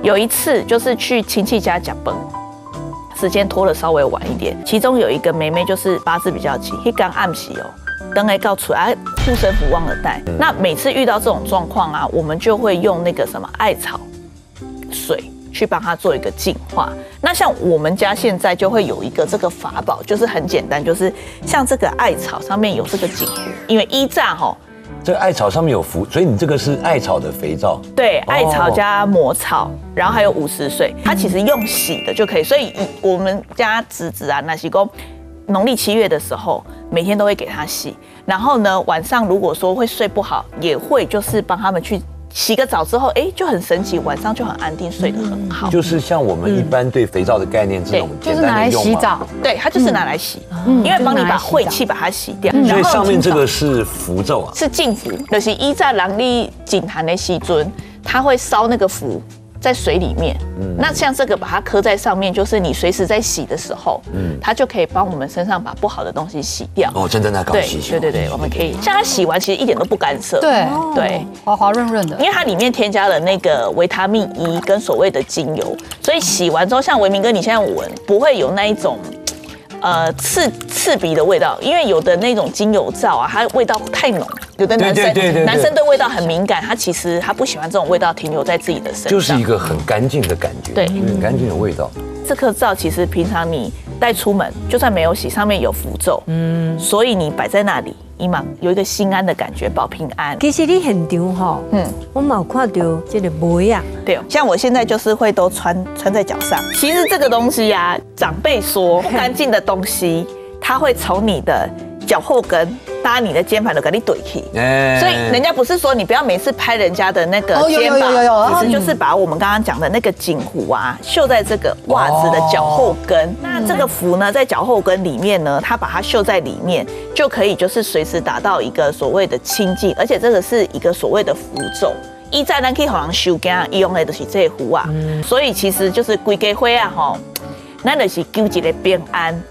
有一次就是去亲戚家讲崩，时间拖得稍微晚一点，其中有一个妹妹就是八字比较急，一刚暗时哦，灯还告出来，护身符忘了带。那每次遇到这种状况啊，我们就会用那个什么艾草水去帮她做一个净化。那像我们家现在就会有一个这个法宝，就是很简单，就是像这个艾草上面有这个锦湖，因为依炸哈。 这个艾草上面有符，所以你这个是艾草的肥皂。 对，艾草加魔草，然后还有50岁，它其实用洗的就可以。所以我们家侄子啊，那是说农历7月的时候，每天都会给他洗。然后呢，晚上如果说会睡不好，也会就是帮他们去洗个澡之后，就很神奇，晚上就很安定，睡得很好。 就是像我们一般对肥皂的概念，这种简单的用就是拿来洗澡。 对，它就是拿来洗，因为帮你把晦气把它洗掉。 所以上面这个是符咒啊， 是净符，就是依在人历景坛的时阵，它会烧那个符在水里面。那像这个把它刻在上面，就是你随时在洗的时候，它就可以帮我们身上把不好的东西洗掉。 哦，真的那搞洗。 对，我们可以像它洗完，其实一点都不干涩。 对，滑滑润润的。 因为它里面添加了那个维他命 E 跟所谓的精油，所以洗完之后，像维明哥你现在闻不会有那一种。刺鼻的味道，因为有的那种精油皂啊，它味道太浓，有的男生对味道很敏感，他其实他不喜欢这种味道停留在自己的身上， 就是一个很干净的感觉， 对， 很干净的味道。 这颗皂其实平常你带出门，就算没有洗，上面有符咒，所以你摆在那里，有一个心安的感觉，保平安。 其实你现场吼，我冇看到这个梅啊。 对，像我现在就是会都穿在脚上。其实这个东西啊，长辈说不干净的东西，它会从你的脚后跟搭你的肩膀都给你怼起。所以人家不是说你不要每次拍人家的那个肩膀，其实就是把我们刚刚讲的那个锦湖啊，绣在这个袜子的脚后跟。那这个符呢，在脚后跟里面呢，它把它绣在里面，就可以就是随时达到一个所谓的清净，而且这个是一个所谓的符咒。依在咱可以让人收惊，用的就是这个符啊。所以其实就是规家伙啊吼，咱就是求一个平安。